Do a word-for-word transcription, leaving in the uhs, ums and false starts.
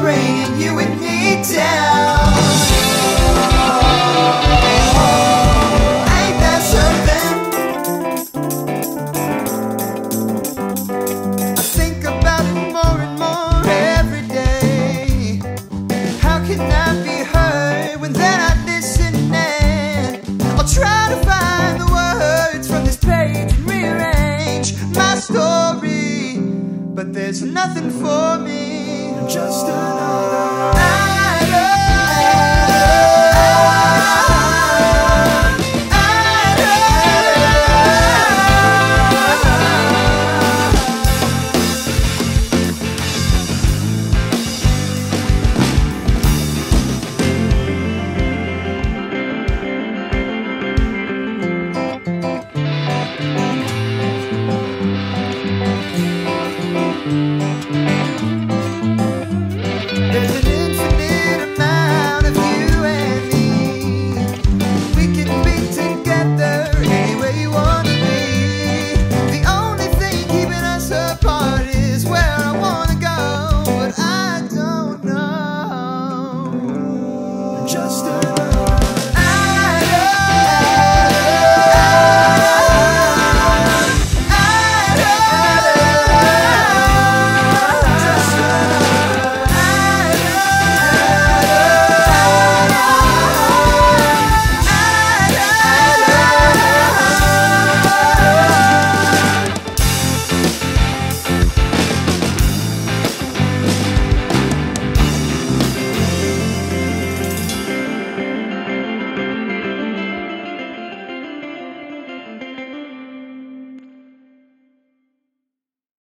bringing you and me down. Ain't that something? I think about it more and more every day. How can I be heard when they're not listening? I'll try to find the words from this page and rearrange my story, but there's nothing for me. Just another